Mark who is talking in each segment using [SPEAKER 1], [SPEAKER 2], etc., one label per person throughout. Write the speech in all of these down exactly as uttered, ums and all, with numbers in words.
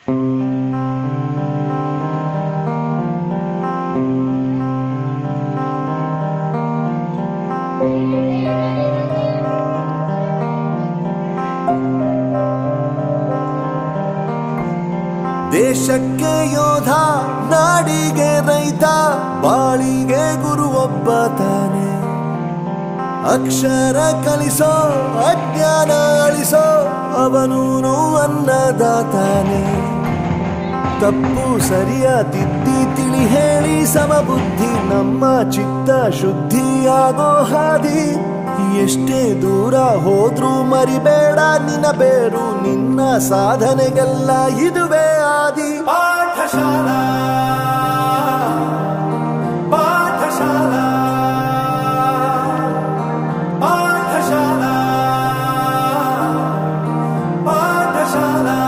[SPEAKER 1] ದೇಶಕ್ಕೆ ಯೋಧ, ನಾಡಿಗೆ ರೈತ, ಬಾಳಿಗೆ ಗುರು ಒಬ್ಬ ತಾನೆ. ಅಕ್ಷರ ಕಲಿಸೋ, ಅಜ್ಞಾನ ಅಳಿಸೋ, ಅವನೂನು ಅನ್ನದಾತಾನೆ. ತಪ್ಪು ಸರಿಯ ತಿದ್ದಿ ತಿಳಿ ಹೇಳಿ ಸಮಬುದ್ಧಿ ನಮ್ಮ ಚಿತ್ತ ಶುದ್ಧಿಯಾಗೋ ಹಾದಿ. ಎಷ್ಟೇ ದೂರ ಹೋದ್ರೂ ಮರಿಬೇಡ ನಿನ್ನ ಬೇರು, ನಿನ್ನ ಸಾಧನೆಗೆಲ್ಲ ಇದುವೇ ಆದಿ. ಪಾಠಶಾಲಾ ಪಾಠಶಾಲಾ ಪಾಠಶಾಲಾ ಪಾಠಶಾಲಾ.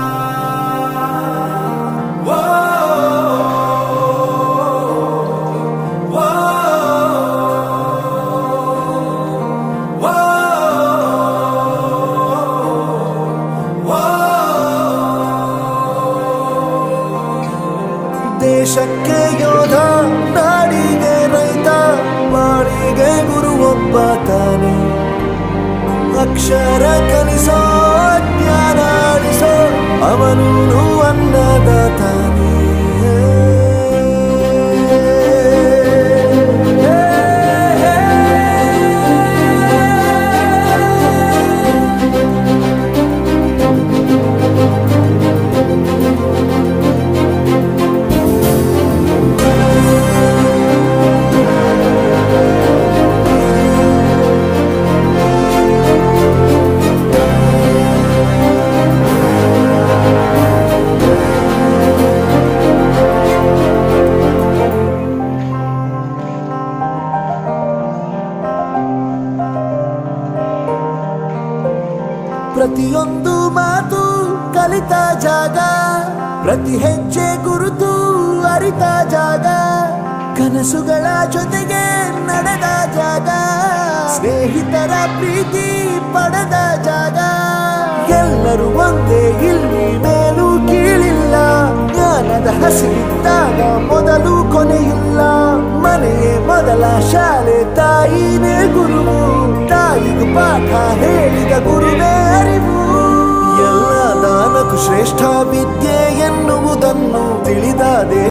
[SPEAKER 1] ದೇಶಕ್ಕೆ ಯೋಧ, ನಾಡಿಗೆ ರೈತ, ಬಾಳಿಗೆ ಗುರು ಒಬ್ಬ ತಾನೆ. ಅಕ್ಷರ ಕಲಿಸೋ, ಜ್ಞಾನ ಅಳಿಸೋ, ಅವನೂನು ಅನ್ನದಾತಾನೆ. ಪ್ರತಿಯೊಂದು ಮಾತು ಕಲಿತ ಜಾಗ, ಪ್ರತಿ ಹೆಜ್ಜೆ ಗುರುತು ಅರಿತ ಜಾಗ, ಕನಸುಗಳ ಜೊತೆಗೆ ನಡೆದ ಜಾಗ, ಸ್ನೇಹಿತರ ಪ್ರೀತಿ ಪಡೆದ ಜಾಗ. ಎಲ್ಲರೂ ಒಂದೇ, ಇಲ್ಲಿ ಮೇಲೂ ಕೀಳಿಲ್ಲ, ಜ್ಞಾನದ ಹಸಿವಿದ್ದಾಗ ಮೊದಲು ಕೊನೆಯಿಲ್ಲ. ಮನೆಯೇ ಮೊದಲ ಶಾಲೆ, ತಾಯಿನೇ ಗುರುವು, ತಾಯಿಗೂ ಪಾಠ ಹೇಳಿದ ಗುರುವೇ ಅರಿವು. ಎಲ್ಲ ದಾನಕ್ಕೂ ಶ್ರೇಷ್ಠ ವಿದ್ಯೆ ಎನ್ನುವುದನ್ನು ತಿಳಿದ